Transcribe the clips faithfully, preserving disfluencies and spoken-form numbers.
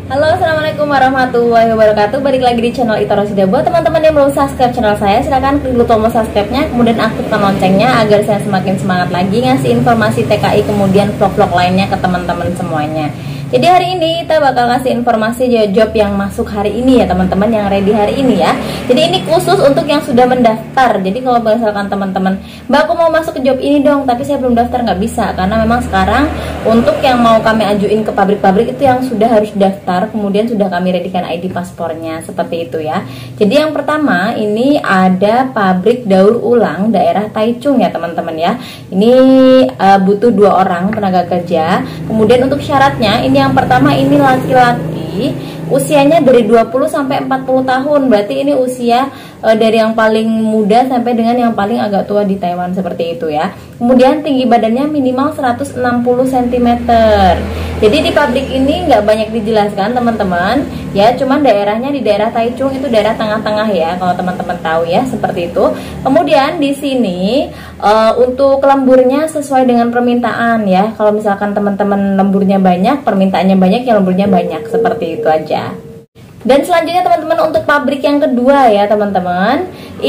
Halo, assalamualaikum warahmatullahi wabarakatuh. Balik lagi di channel Ita Rosida. Buat teman-teman yang belum subscribe channel saya, silahkan klik dulu tombol subscribe-nya, kemudian aktifkan loncengnya agar saya semakin semangat lagi ngasih informasi T K I kemudian vlog-vlog lainnya ke teman-teman semuanya. Jadi hari ini kita bakal kasih informasi job yang masuk hari ini ya teman-teman, yang ready hari ini ya. Jadi ini khusus untuk yang sudah mendaftar. Jadi kalau misalkan teman-teman, Mbak aku mau masuk ke job ini dong, tapi saya belum daftar, nggak bisa. Karena memang sekarang untuk yang mau kami ajuin ke pabrik-pabrik itu yang sudah harus daftar, kemudian sudah kami readykan I D paspornya, seperti itu ya. Jadi yang pertama ini ada pabrik daur ulang daerah Taichung ya teman-teman ya. Ini uh, butuh dua orang tenaga kerja. Kemudian untuk syaratnya ini yang pertama ini laki-laki, usianya dari dua puluh sampai empat puluh tahun. Berarti ini usia e, dari yang paling muda sampai dengan yang paling agak tua di Taiwan, seperti itu ya. Kemudian tinggi badannya minimal seratus enam puluh sentimeter. Jadi di pabrik ini nggak banyak dijelaskan teman-teman ya, cuman daerahnya di daerah Taichung, itu daerah tengah-tengah ya, kalau teman-teman tahu ya, seperti itu. Kemudian di sini e, untuk lemburnya sesuai dengan permintaan ya. Kalau misalkan teman-teman lemburnya banyak, permintaannya banyak, ya lemburnya banyak, seperti itu aja. Dan selanjutnya teman-teman untuk pabrik yang kedua ya teman-teman,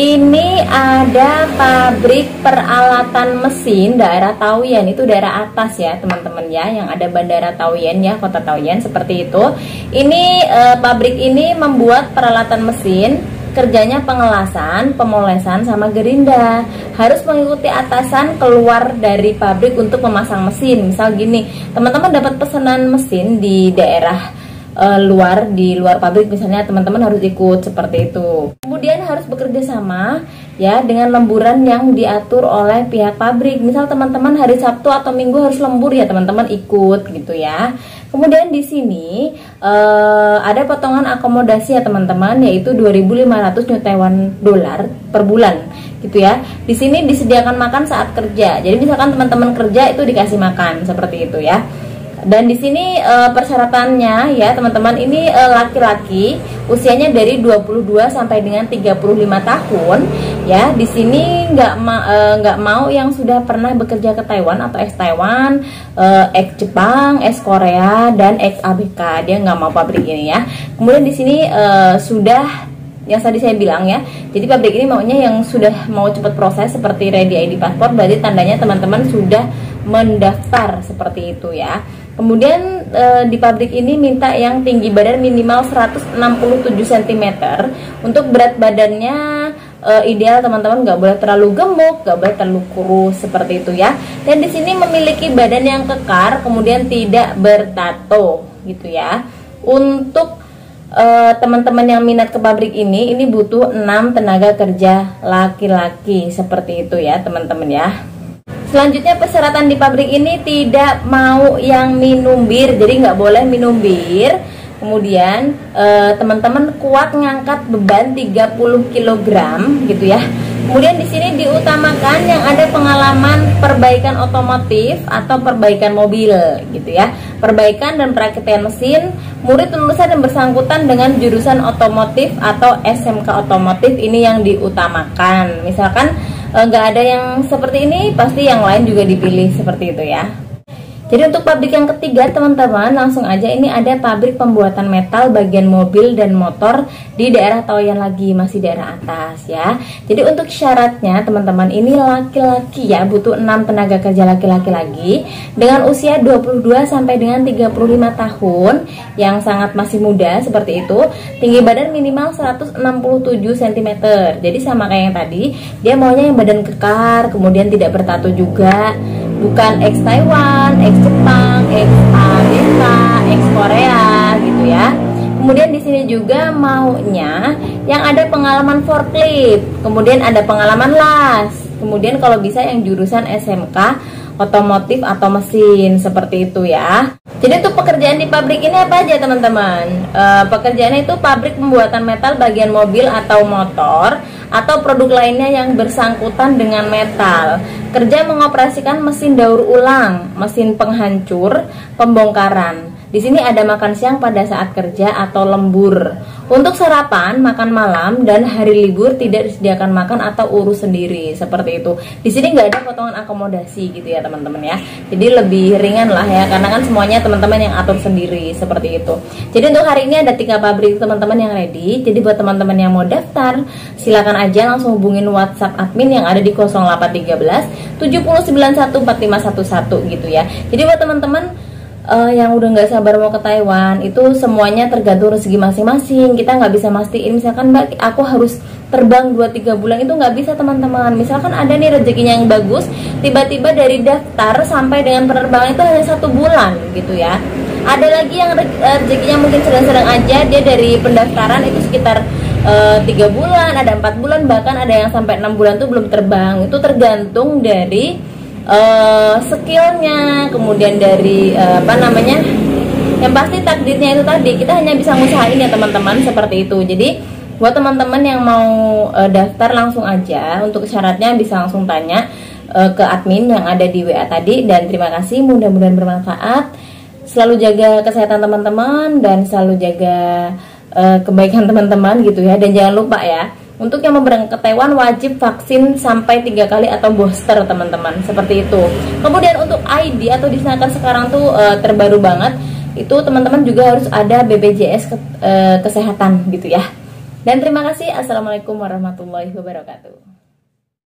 ini ada pabrik peralatan mesin daerah Taoyuan, itu daerah atas ya teman-teman ya, yang ada bandara Taoyuan ya, kota Taoyuan, seperti itu. Ini eh, pabrik ini membuat peralatan mesin, kerjanya pengelasan, pemolesan, sama gerinda. Harus mengikuti atasan keluar dari pabrik untuk memasang mesin. Misal gini, teman-teman dapat pesanan mesin di daerah Uh, luar di luar pabrik misalnya, teman-teman harus ikut seperti itu. Kemudian harus bekerja sama ya dengan lemburan yang diatur oleh pihak pabrik. Misal teman-teman hari Sabtu atau Minggu harus lembur ya teman-teman, ikut gitu ya. Kemudian di sini uh, ada potongan akomodasi ya teman-teman, yaitu dua ribu lima ratus New Taiwan dolar per bulan gitu ya. Di sini disediakan makan saat kerja. Jadi misalkan teman-teman kerja itu dikasih makan, seperti itu ya. Dan di sini e, persyaratannya ya teman-teman, ini laki-laki, usianya dari dua puluh dua sampai dengan tiga puluh lima tahun ya. Di sini nggak ma e, nggak mau yang sudah pernah bekerja ke Taiwan atau ex Taiwan, e, ex Jepang, ex Korea, dan ex A B K. Dia nggak mau pabrik ini ya. Kemudian di sini e, sudah yang tadi saya bilang ya, jadi pabrik ini maunya yang sudah mau cepat proses seperti ready I D paspor, berarti tandanya teman-teman sudah mendaftar, seperti itu ya. Kemudian e, di pabrik ini minta yang tinggi badan minimal seratus enam puluh tujuh sentimeter. Untuk berat badannya e, ideal teman-teman, nggak boleh terlalu gemuk, nggak boleh terlalu kurus, seperti itu ya. Dan di sini memiliki badan yang kekar, kemudian tidak bertato gitu ya. Untuk teman-teman uh, yang minat ke pabrik ini, ini butuh enam tenaga kerja laki-laki, seperti itu ya teman-teman ya. Selanjutnya persyaratan di pabrik ini tidak mau yang minum bir, jadi nggak boleh minum bir. Kemudian teman-teman kuat ngangkat beban tiga puluh kilogram gitu ya. Kemudian di sini diutamakan yang ada pengalaman perbaikan otomotif atau perbaikan mobil gitu ya. Perbaikan dan perakiraan mesin, murid lulusan yang bersangkutan dengan jurusan otomotif atau S M K otomotif, ini yang diutamakan. Misalkan nggak ada yang seperti ini, pasti yang lain juga dipilih, seperti itu ya. Jadi untuk pabrik yang ketiga teman-teman, langsung aja, ini ada pabrik pembuatan metal bagian mobil dan motor di daerah Taoyuan lagi, masih daerah atas ya. Jadi untuk syaratnya teman-teman, ini laki-laki ya, butuh enam tenaga kerja laki-laki lagi dengan usia dua puluh dua sampai dengan tiga puluh lima tahun, yang sangat masih muda, seperti itu. Tinggi badan minimal seratus enam puluh tujuh sentimeter. Jadi sama kayak yang tadi, dia maunya yang badan kekar, kemudian tidak bertato juga, bukan ex Taiwan, ex Jepang, ex A B K, ex Korea gitu ya. Kemudian di sini juga maunya yang ada pengalaman forklift, kemudian ada pengalaman las, kemudian kalau bisa yang jurusan S M K otomotif atau mesin, seperti itu ya. Jadi untuk pekerjaan di pabrik ini apa aja teman-teman? E, pekerjaannya itu pabrik pembuatan metal bagian mobil atau motor atau produk lainnya yang bersangkutan dengan metal. Kerja mengoperasikan mesin daur ulang, mesin penghancur, pembongkaran. Di sini ada makan siang pada saat kerja atau lembur. Untuk sarapan, makan malam, dan hari libur tidak disediakan makan atau urus sendiri, seperti itu. Di sini nggak ada potongan akomodasi gitu ya teman-teman ya. Jadi lebih ringan lah ya, karena kan semuanya teman-teman yang atur sendiri, seperti itu. Jadi untuk hari ini ada tiga pabrik teman-teman yang ready. Jadi buat teman-teman yang mau daftar, silakan aja langsung hubungin WhatsApp admin yang ada di nol delapan satu tiga tujuh nol sembilan satu empat lima satu satu gitu ya. Jadi buat teman-teman Uh, yang udah nggak sabar mau ke Taiwan, itu semuanya tergantung rezeki masing-masing. Kita nggak bisa mastiin misalkan Mbak aku harus terbang dua tiga bulan, itu nggak bisa teman-teman. Misalkan ada nih rezekinya yang bagus, tiba-tiba dari daftar sampai dengan penerbangan itu hanya satu bulan gitu ya. Ada lagi yang rezekinya mungkin sedang-sedang aja, dia dari pendaftaran itu sekitar tiga uh, bulan, ada empat bulan, bahkan ada yang sampai enam bulan tuh belum terbang. Itu tergantung dari Uh, skillnya, kemudian dari uh, apa namanya, yang pasti takdirnya itu tadi. Kita hanya bisa ngusahain ya teman-teman, seperti itu. Jadi buat teman-teman yang mau uh, daftar langsung aja, untuk syaratnya bisa langsung tanya uh, ke admin yang ada di W A tadi. Dan terima kasih, mudah-mudahan bermanfaat. Selalu jaga kesehatan teman-teman dan selalu jaga uh, kebaikan teman-teman gitu ya. Dan jangan lupa ya, untuk yang mau berangkat ke Taiwan wajib vaksin sampai tiga kali atau booster teman-teman, seperti itu. Kemudian untuk I D atau disanakan sekarang tuh e, terbaru banget, itu teman-teman juga harus ada B P J S ke, e, kesehatan gitu ya. Dan terima kasih. Assalamualaikum warahmatullahi wabarakatuh.